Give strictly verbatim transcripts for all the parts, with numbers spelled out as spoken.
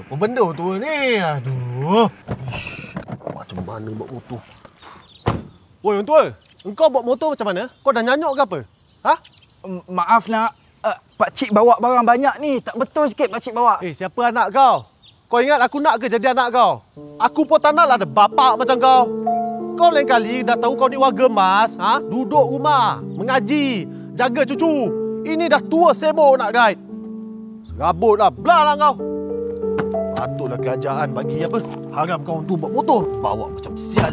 Apa benda tu ni? Aduh. Ish, macam mana bawa motor? Woi, orang tua. Engkau bawa motor macam mana? Kau dah nyanyuk ke apa? Ha? Maaf nak. Uh, pakcik bawa barang banyak ni. Tak betul sikit pakcik bawa. Eh, siapa anak kau? Kau ingat aku nak ke jadi anak kau? Aku pun tak naklah ada bapak macam kau. Kau lain kali dah tahu kau ni warga emas, ha? Duduk rumah, mengaji, jaga cucu. Ini dah tua sibuk nak guide. Serabutlah, belah lah kau. Patutlah kerajaan bagi apa? Haram kau tu bawa motor. Bawa macam sial.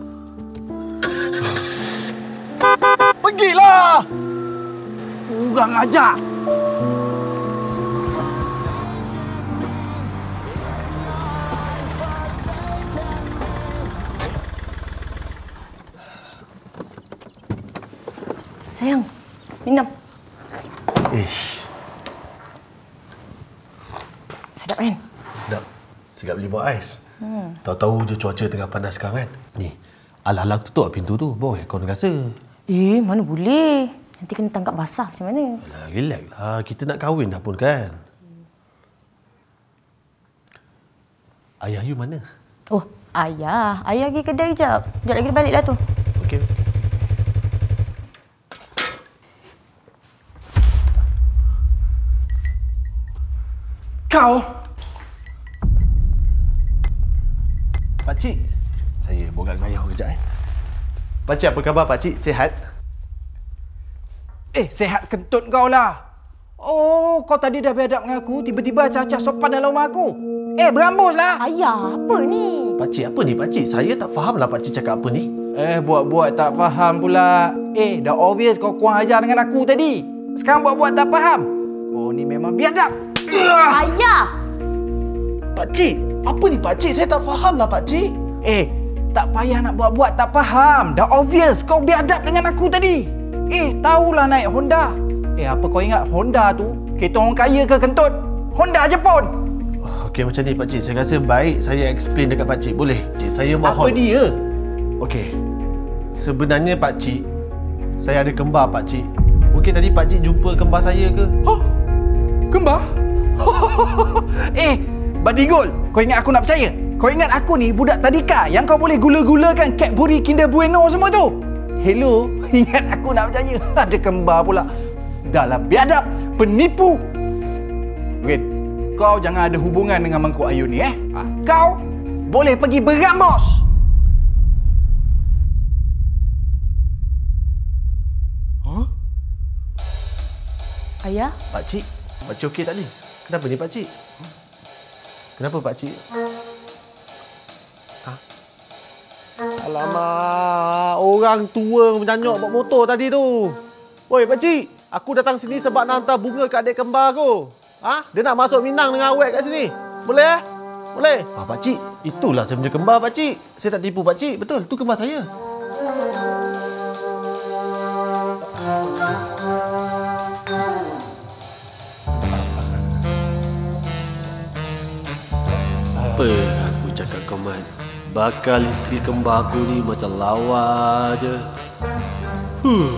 Pergilah! Kurang ajar. Sayang, minum. Ish. Sedap kan? Sedap. Sedap boleh buat ais. Hmm. Tahu-tahu je cuaca tengah panas sekarang kan? Ni, alang-alang tutup pintu tu. Boleh kau nak rasa. Eh, mana boleh. Nanti kena tangkap basah macam mana? Alah, relax lah. Kita nak kahwin dah pun kan? Ayah you mana? Oh, ayah. Ayah pergi kedai jap. Sekejap lagi dia balik lah tu. Okey. Kau? Pakcik, saya borak dengan ayah kejap eh. Pakcik, apa khabar pakcik? Sihat? Eh, sehat kentut kau lah. Oh, kau tadi dah beradab dengan aku, tiba-tiba acah-acah sopan dalam rumah aku. Eh, berambuslah. Ayah, apa ni? Pakcik, apa ni pakcik? Saya tak fahamlah pakcik cakap apa ni. Eh, buat-buat tak faham pula. Eh, dah obvious kau kurang ajar dengan aku tadi. Sekarang buat-buat tak faham. Kau ni memang biadab. Ayah! Pakcik, apa ni pakcik? Saya tak fahamlah pakcik. Eh, tak payah nak buat-buat tak faham. Dah obvious kau biadab dengan aku tadi. Eh, tahulah naik Honda. Eh, apa kau ingat Honda tu? Kereta orang kaya ke kentut? Honda Jepun. Okey, macam ni pakcik. Saya rasa baik saya explain dekat pakcik. Boleh? Pakcik, saya mohon. Apa dia? Okey. Sebenarnya pakcik, saya ada kembar pakcik. Mungkin tadi pakcik jumpa kembar saya ke? Hah? Kembar? Eh, Badigol, kau ingat aku nak percaya? Kau ingat aku ni budak tadika yang kau boleh gula-gulakan Cadbury Kinder Bueno semua tu? Hello, ingat aku nak percaya? Ada kembar pula. Dahlah biadab, penipu. Wait, kau jangan ada hubungan dengan Mangkuk Ayu ni eh. Ah, kau boleh pergi berambos. Huh? Ayah? Pakcik, pakcik okey tak ni? Kenapa ni pakcik? Kenapa pakcik? Ha? Alamak, orang tua menyanyuk bawa motor tadi tu. Oi pakcik, aku datang sini sebab nak hantar bunga kat adik kembar aku. Ha? Dia nak masuk Minang dengan awet kat sini. Boleh eh? Boleh? Ah pakcik, itulah saya punya kembar pakcik. Saya tak tipu pakcik, betul. Tu kembar saya. Apa aku cakap kau, Mat? Bakal isteri kembar aku ni macam lawa je. Huh.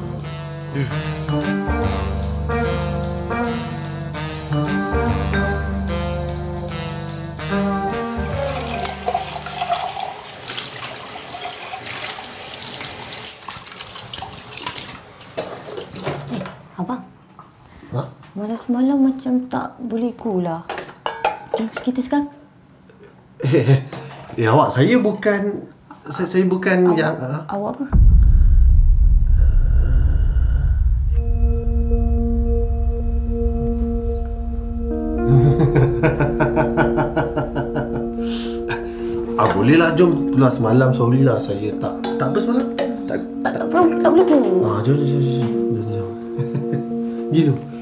Eh, abang. Ha? Malam semalam macam tak boleh gula. Jom kita sekarang. Eh, eh, awak, saya bukan... Saya, saya bukan awak, yang... Uh, awak apa? ah, bolehlah, jom. Itulah semalam, sorry lah. Saya tak... Tak apa semalam? Tak, Tak, tak, tak, tak boleh pun. Ah, jom, jom, jom. jom, jom. Gitu.